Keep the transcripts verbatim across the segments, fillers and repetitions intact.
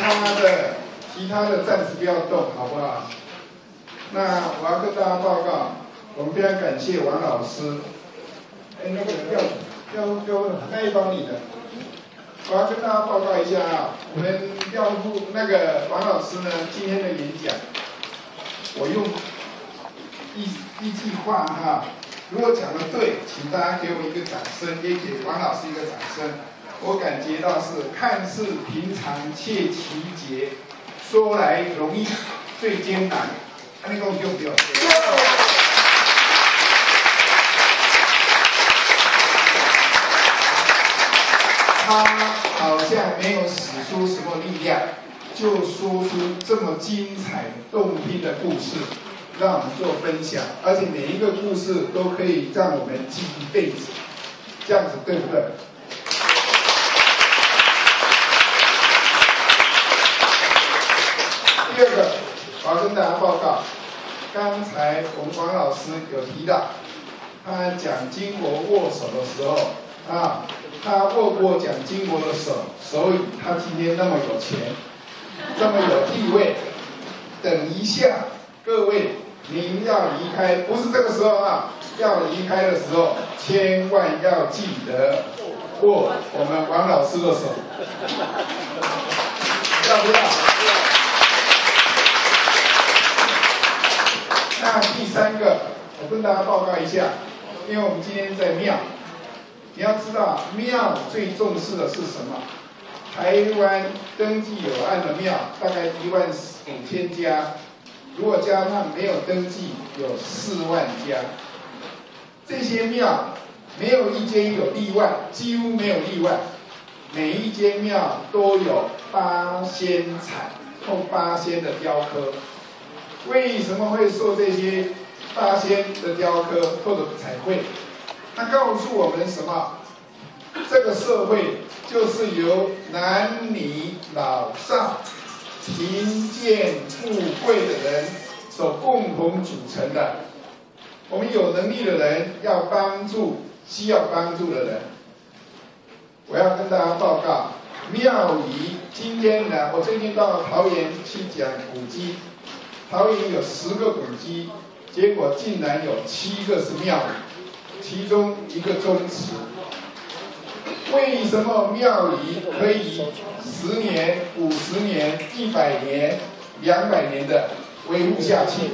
他的其他的暂时不要动，好不好？那我要跟大家报告，我们非常感谢王老师。哎，那个要要要那一帮你的，我要跟大家报告一下啊，我们调部那个王老师呢今天的演讲，我用一一句话哈，如果讲的对，请大家给我一个掌声，也给王老师一个掌声。我感觉到是看似平常却奇节，说来容易最艰难。安尼讲对不对？他好像没有使出什么力量，就说出这么精彩动听的故事，让我们做分享，而且每一个故事都可以让我们记一辈子，这样子对不对？第二个，我要跟大家报告，刚才我们王老师有提到，他蒋经国握手的时候啊，他握过蒋经国的手，所以他今天那么有钱，这么有地位。等一下，各位，您要离开，不是这个时候啊，要离开的时候，千万要记得握我们王老师的手，要不要？那第三个，我跟大家报告一下，因为我们今天在庙，你要知道庙最重视的是什么？台湾登记有案的庙大概一万五千家，如果加上没有登记，有四万家。这些庙没有一间有例外，几乎没有例外，每一间庙都有八仙彩或八仙的雕刻。为什么会受这些八仙的雕刻或者彩绘？它告诉我们什么？这个社会就是由男女老少、贫贱富贵的人所共同组成的。我们有能力的人要帮助需要帮助的人。我要跟大家报告，庙宇今天呢，我最近到桃园去讲古迹。桃园有十个古迹，结果竟然有七个是庙宇，其中一个宗祠。为什么庙宇可以十年、五十年、一百年、两百年的维护下去？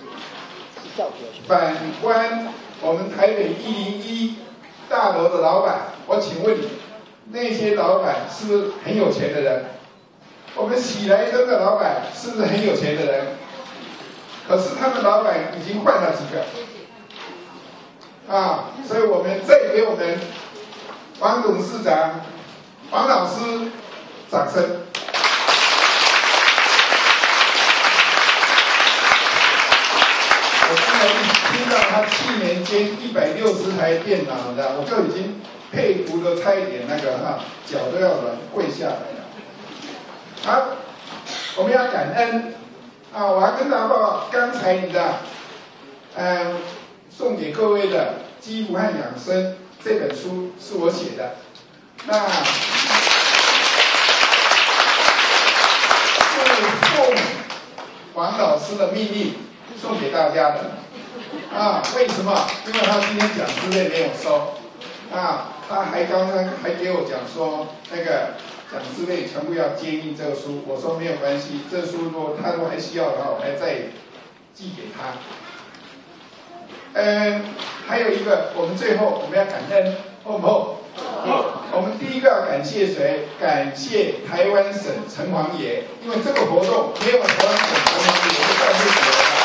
反观我们台北一零一大楼的老板，我请问你，那些老板是不是很有钱的人？我们喜来登的老板是不是很有钱的人？可是他们老板已经换了几个，啊，所以我们再给我们王董事长、王老师掌声。我刚才听到他去年间一百六十台电脑的，我就已经佩服的差一点那个哈，脚都要软跪下来了。好，我们要感恩。啊，我要跟大家报告，刚才你的，嗯，送给各位的《基督和养生》这本书是我写的，那是奉王老师的命令送给大家的。啊，为什么？因为他今天讲师费没有收，啊，他还刚刚还给我讲说那个。讲师费全部要接应这个书，我说没有关系，这书如果他如果还需要的话，我还再寄给他。嗯，还有一个，我们最后我们要感恩，厚不厚？好，我们第一个要感谢谁？感谢台湾省城隍爷，因为这个活动没有台湾省城隍爷就办不起来了。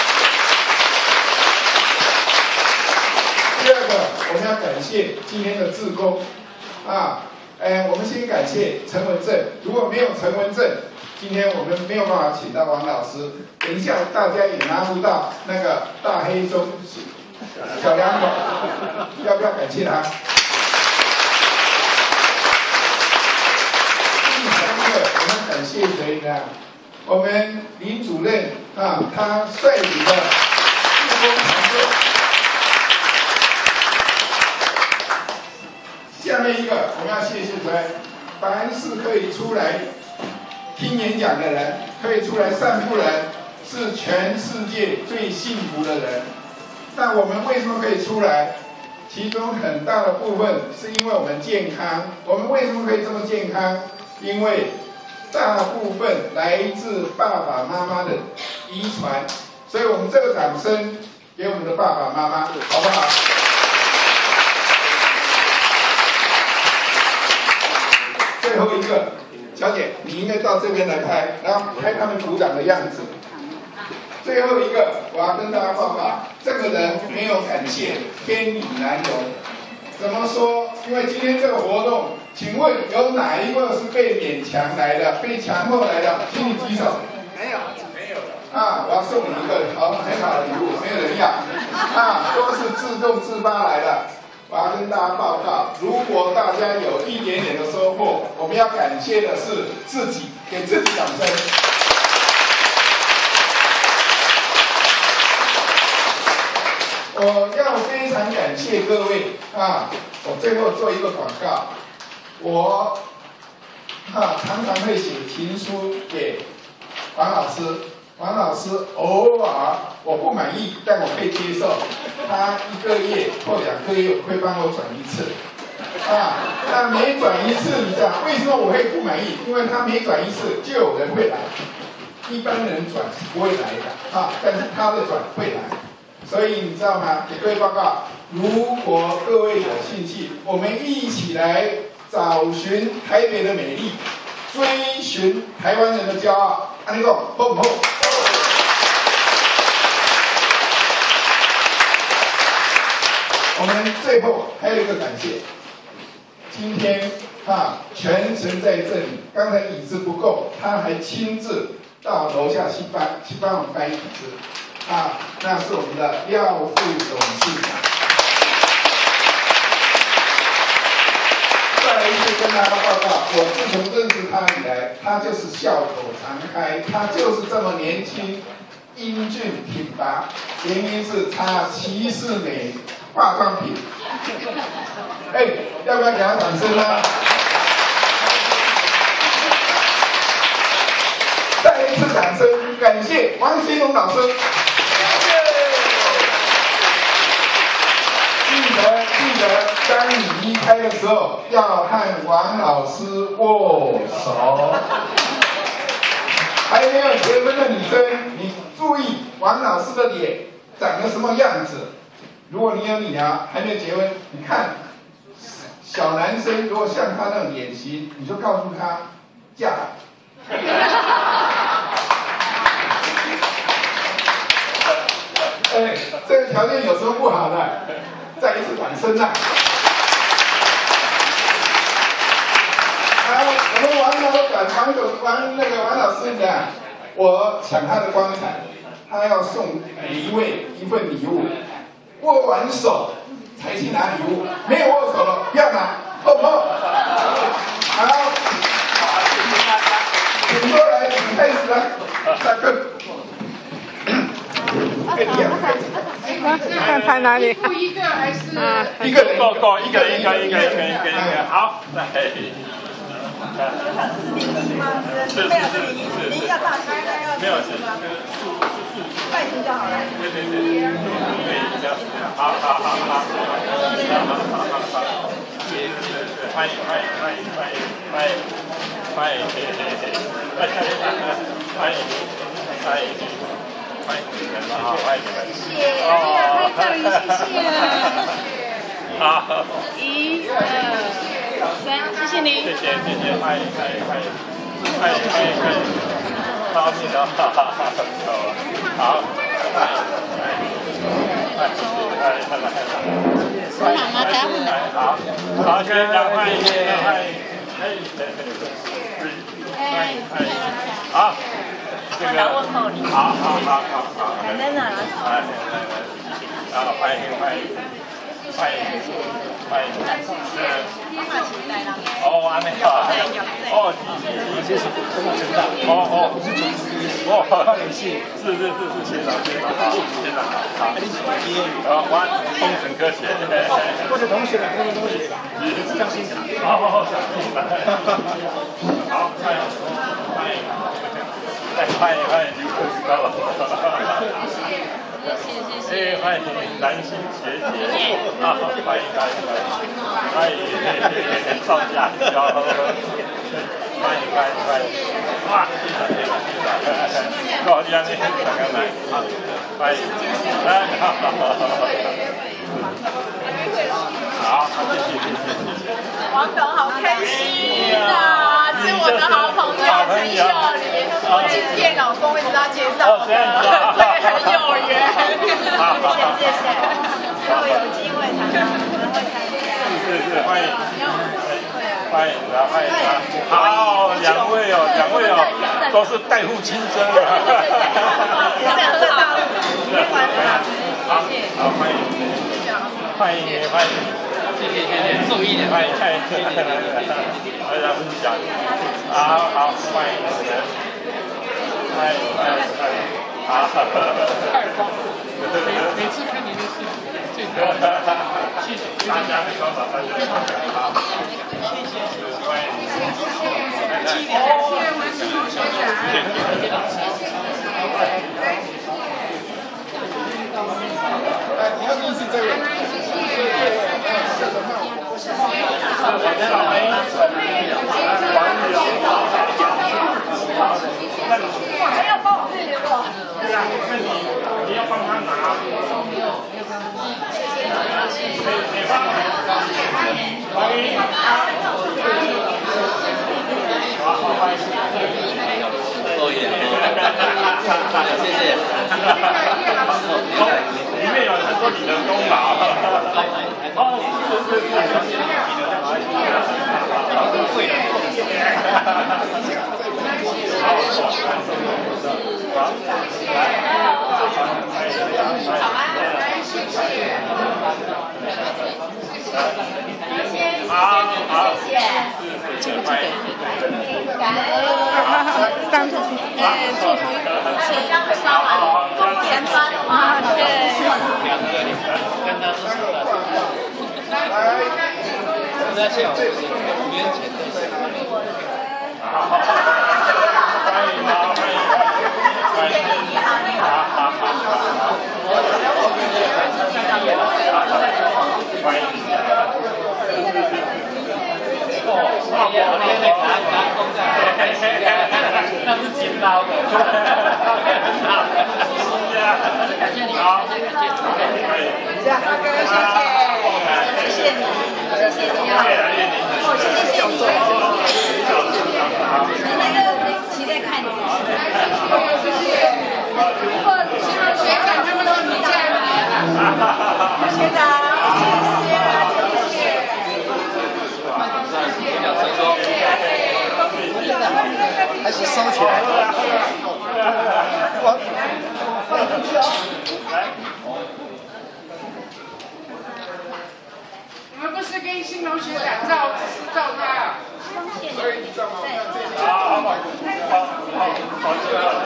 第二个，我们要感谢今天的志工，啊。呃，我们先感谢陈文正，如果没有陈文正，今天我们没有办法请到王老师。等一下大家也拿不到那个大黑松小两口，要不要感谢他？第三个，我们感谢谁呢？我们林主任啊，他率领的志工团队。下面一个，我们要谢谢谁？凡是可以出来听演讲的人，可以出来散步的人，是全世界最幸福的人。那我们为什么可以出来？其中很大的部分是因为我们健康。我们为什么可以这么健康？因为大部分来自爸爸妈妈的遗传。所以我们这个掌声给我们的爸爸妈妈，好不好？最后一个，小姐，你应该到这边来拍，然后拍他们鼓掌的样子。最后一个，我要跟大家报告，这个人没有感谢，天理难容。怎么说？因为今天这个活动，请问有哪一个是被勉强来的、被强迫来的？请你举手。没有，没有啊，我要送你一个好很好的礼物，没有人要。啊，都是自动自发来的。我要跟大家报告，如果大家有一点点的收获，我们要感谢的是自己，给自己掌声。我要非常感谢各位啊！我最后做一个广告，我啊常常会写情书给王老师，王老师偶尔我不满意，但我可以接受，他一个月或两个月会帮我转一次，啊，那每转一次，你知道为什么我会不满意？因为他每转一次就有人会来，一般人转是不会来的啊，但是他的转会来。所以你知道吗？给各位报告，如果各位有兴趣，我们一起来找寻台北的美丽，追寻台湾人的骄傲。安尼讲，好唔好？我们最后还有一个感谢，今天啊，全程在这里，刚才椅子不够，他还亲自到楼下去搬，去帮我们搬椅子。啊，那是我们的廖副董事长。再来一次跟大家报告，我自从认识他以来，他就是笑口常开，他就是这么年轻、英俊挺拔。原因是他歧视美化妆品。哎，要不要给他掌声呢？再一次掌声，感谢王新龙老师。记得记得，当你离开的时候，要和王老师握手。还没有结婚的女生，你注意王老师的脸长得什么样子。如果你有女儿还没有结婚，你看小男生如果像他那种脸型，你就告诉他嫁。哎，这个条件有时候不好的。再一次掌声啊！好，我们王老板、王总、王那个王老师呢？我抢他的光彩，他要送每一位一份礼物，握完手才去拿礼物，没有握手了不要拿，好不好？好，请过来，请开始了，大哥。 看拍哪里？ 一个还是一个人？ 够够，一个一个一个一个一个一个，好，来。是是是是， 您要大开的要没有是拜金就好了。 对对对，对，这样，好好好好，好好好，是是是，欢迎欢迎欢迎欢迎欢迎欢迎，嘿嘿嘿，欢迎欢迎欢迎。欢迎你们啊！欢迎你们！ 谢谢，拍照一谢谢。 好， 一、二、三，谢谢您。 谢谢谢谢，欢迎欢迎欢迎欢迎欢迎欢迎，高兴的，哈哈哈！好，欢迎欢迎欢迎，来来来来， 是妈妈家的。 好，好，谢谢欢迎欢迎，哎，欢迎欢迎，好。这个，好好好好好， 还在哪？ 来来来，啊，欢迎欢迎欢迎欢迎，哦，安尼啊，哦，你这是哦哦，哦，是是是是学长学长好，学长好，好，我工程科学，我是同学，我是同学，你是张新达，好好好，张新达，好，欢迎欢迎。 欢迎欢迎刘科高。哎，欢迎南星学姐，啊，欢迎欢迎欢迎，欢迎赵家娇，欢迎欢迎欢迎，哇，谢谢谢谢谢谢，高阳呢，刚刚来，好，欢迎，来，好好好好好，好，谢谢谢谢谢谢。 王董好开心啊！是我的好朋友陈秀玲，我今天老公一直要介绍的，所以很有缘。谢谢谢谢，如果有机会他可能会参加。 是是，欢迎，欢迎啊欢迎啊！好，两位哦，两位哦，都是代父亲生啊。 在喝大陆， 好，好欢迎，欢迎欢迎。谢谢谢谢，注意点，欢迎欢迎，谢谢谢谢，大家分享，好好欢迎你们，欢迎欢迎欢迎，好，太棒了，每每次看你都是最高的，谢谢大家的高手，大家好，谢谢欢迎，谢谢文书学你要认识这位。 还要帮我配留了。 对啊，那你你要帮他拿。 多一点，谢谢。 里面有很多你的功劳。哦，是是好，好，谢谢，欢迎。 上次呃做同一个车，三次啊，对。 跟他说的。在现场五年前的事。 欢迎啊，欢迎，欢迎，好好好好。欢迎。哦，我那个拿拿工在，那是剪刀的。好，感谢你，好，感谢， 大哥，谢谢，谢谢你，谢谢你啊，哦，谢谢你，那个期待看你。如果学长他们都比较来，学长，谢谢啊，谢谢。 还是收起来。我我们不是跟新同学打照，只是照他。 所以你知道吗？ 好好好，好，好，这个。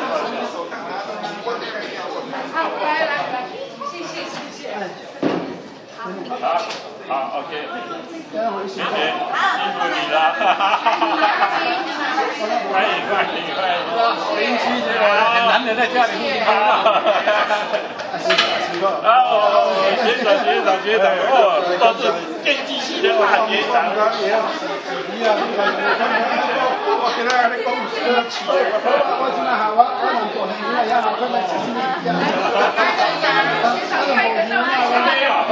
好，来来来，谢谢谢谢。 好，好 ，OK， 谢谢，辛苦你了，欢迎欢迎欢迎，邻居这个很难得在家里听到。啊，哦，学长学长学长，哦，都是电机系的大学长。 我今仔日讲歌曲，我今仔下我我能做你那也好，可能只是你一样。没有。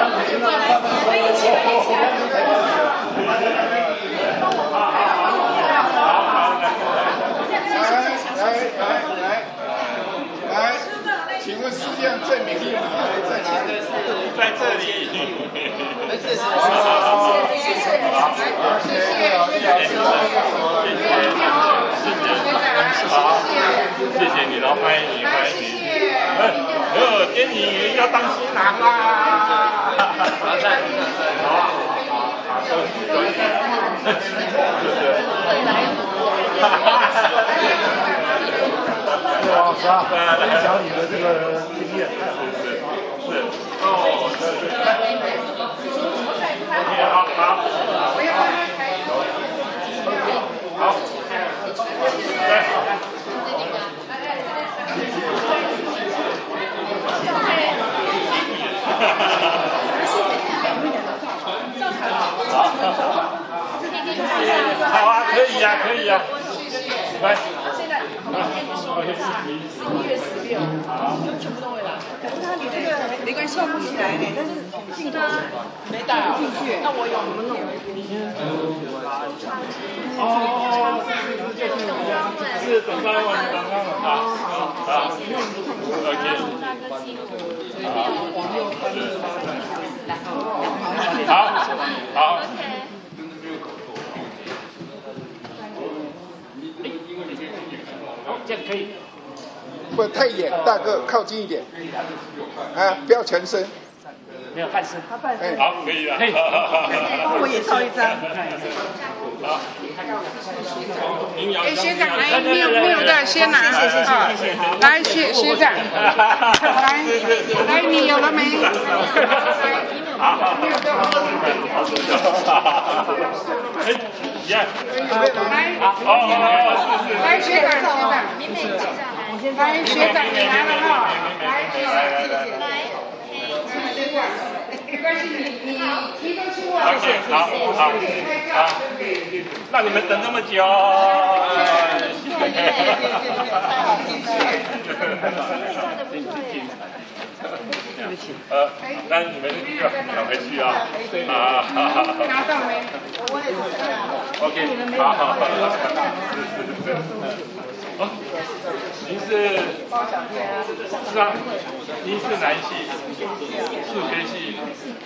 来来来来，请问世界上最美丽的女孩在哪里？ 在这里。 谢谢。谢谢。好，谢谢老师，老师， 好，谢谢你了，欢迎你，欢迎你。呃，给你要当新郎啦！好在，好，好，好，恭喜恭喜，是不是？哈哈哈哈哇，是啊，分享你的这个经验， 是是是，哦，是是。OK， 好好。好，好，来。 可以呀，可以呀。来， 现在我今天说是一月十六，全部都会来。可是他你这个没关系，不起来呢，但是镜头没带进去。那我有你们弄。 哦，是等到我刚刚好，好 ，OK。好，好。这样可以。 不太远，大哥靠近一点。啊，不要全身。 没有半身。 他半身。 好，可以了。可以。 帮我也照一张。 好。 哎，学长，来，没有没有的，先拿。谢谢谢谢。来，学学长，来，来，你有了没？ 好好好。哎，耶。 来， 哦， 来，学长，学长，来，学长，你拿了哈。来，学长，谢谢。来，学长，没关系，你你提都出来。 好，好，好，让你们等那么久。呃，那你们要赶回去啊。啊，好好好。 拿到没？ OK， 好好好。是是是。哦，您是？是啊，您是哪一系？数学系。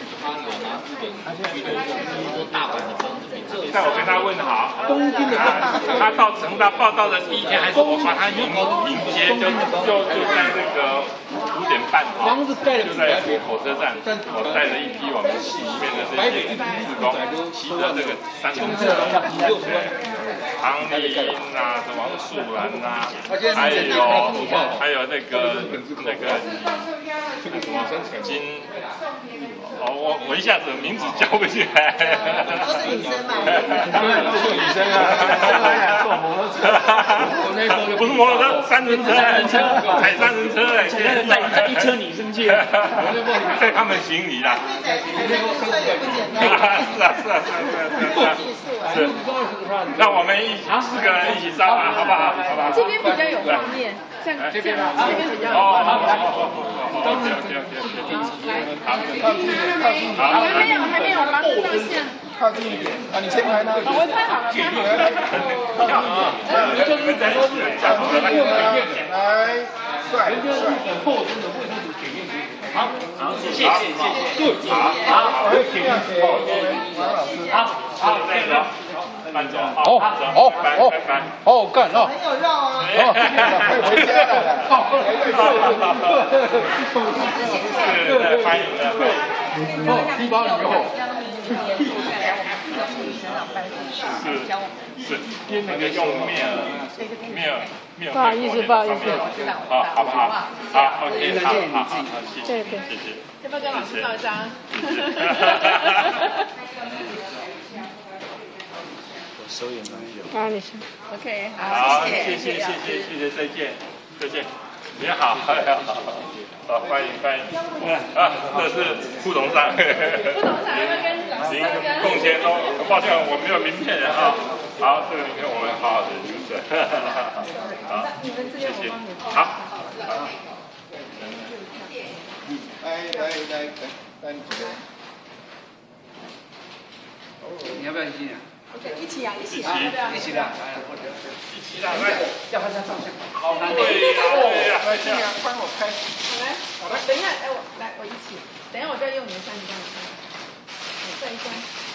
在我跟他问好，他他到成大报道的第一天，还是我把他迎迎接，就就就在那个五点半哈，就在火车站，我带了一批我们系里面的这些志工，骑着这个三轮车，唐丽英啊，什么素兰啊，还有还有那个那个什么金。 哦，我我一下子名字叫不起来。 都是女生嘛。 他们都是女生啊，坐摩托车。我那时候不是摩托车，三轮车，三轮车，踩三轮车哎，现在带一车女生去，带他们行李啦。是啊是啊是啊是啊是。让我们一四个人一起上啊，好不好？好不好？ 这边比较有画面，像这边这边比较有哦， 画面。 好，OK OK OK。好， 来。 还没有，还没有，马上上线。 靠近一点啊！你先拍他。 我拍好了，拍好了。 来，就是在说是讲出来。 来，帅帅。 好，好，谢谢，谢谢，好，好， 我会给你给王老师。 好，好，再走。慢走。 哦哦哦哦，干哦。 很有肉啊。 哦，快回家了。 是，欢迎的。 哦，低保以后。 是是，那个用面面面。 不好意思，不好意思。 好，好不好？好 ，OK， 好好好，谢谢，谢谢。 要不要跟老师照一张？ 手也蛮有。 啊，你是 OK， 好，谢谢谢谢谢谢，再见，再见。你好，好，好，欢迎欢迎。啊，这是副董事长。 副董事长要不要跟老师您贡献都，抱歉我没有名片啊。好，这个名片我们好好的留着。好，谢谢。好。 来来来来，来你几个？ 你要不要一起啊？ 一起啊，一起啊， 一起的， 一起的，来， 要拍张照片。 好难对呀，对呀， 来，这样帮我拍。 好来，好来，等一下，哎，我来，我一起，等一下我再用你的相机帮你拍，再一张。